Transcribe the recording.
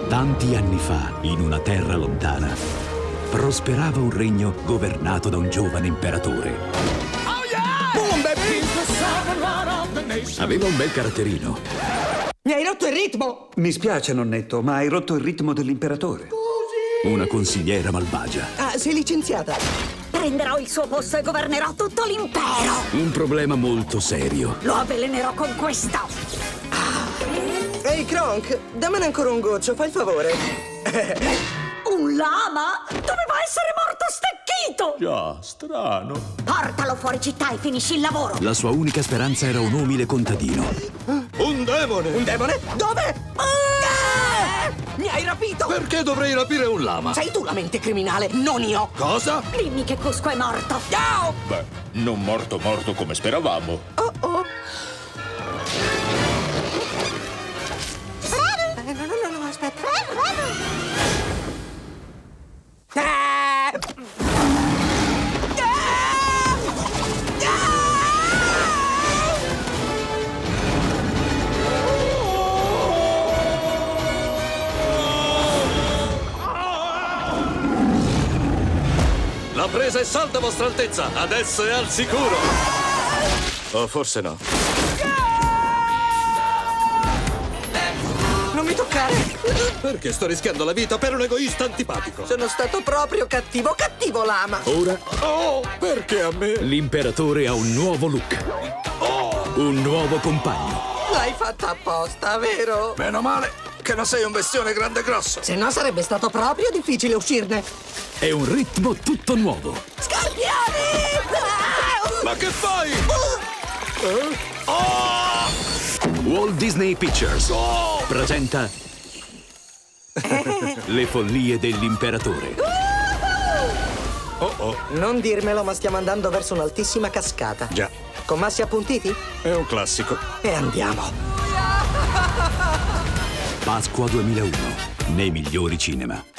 Tanti anni fa, in una terra lontana, prosperava un regno governato da un giovane imperatore. Oh yeah! Boom, baby! Aveva un bel caratterino. Mi hai rotto il ritmo! Mi spiace, nonnetto, ma hai rotto il ritmo dell'imperatore. Una consigliera malvagia. Ah, sei licenziata. Prenderò il suo posto e governerò tutto l'impero. Un problema molto serio. Lo avvelenerò con questo. Ehi, Kronk, dammene ancora un goccio, fai il favore. Un lama? Doveva essere morto stecchito. Già, strano. Portalo fuori città e finisci il lavoro. La sua unica speranza era un umile contadino. Un demone! Un demone? Dove? Mi hai rapito! Perché dovrei rapire un lama? Sei tu la mente criminale, non io! Cosa? Dimmi che Cusco è morto. Ciao! Beh, non morto come speravamo. Oh oh! No, aspetta. La presa è salda, vostra altezza! Adesso è al sicuro! O forse no. Non mi toccare! Perché sto rischiando la vita per un egoista antipatico? Sono stato proprio cattivo lama! Ora Oh, perché a me? l'imperatore ha un nuovo look. Un nuovo compagno. L'hai fatta apposta, vero? Meno male che non sei un bestione grande e grosso. Se no sarebbe stato proprio difficile uscirne. È un ritmo tutto nuovo. Scorpioni! Ma che fai? Walt Disney Pictures presenta Le follie dell'imperatore. Non dirmelo, ma stiamo andando verso un'altissima cascata. Già, Con massi appuntiti? è un classico. E andiamo. Pasqua 2001, nei migliori cinema.